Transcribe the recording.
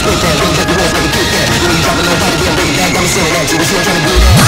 spit that. Don't take the walls, make it get that. When you drop it low, body, then bring it back. I'm a silly that you was still trying to do that.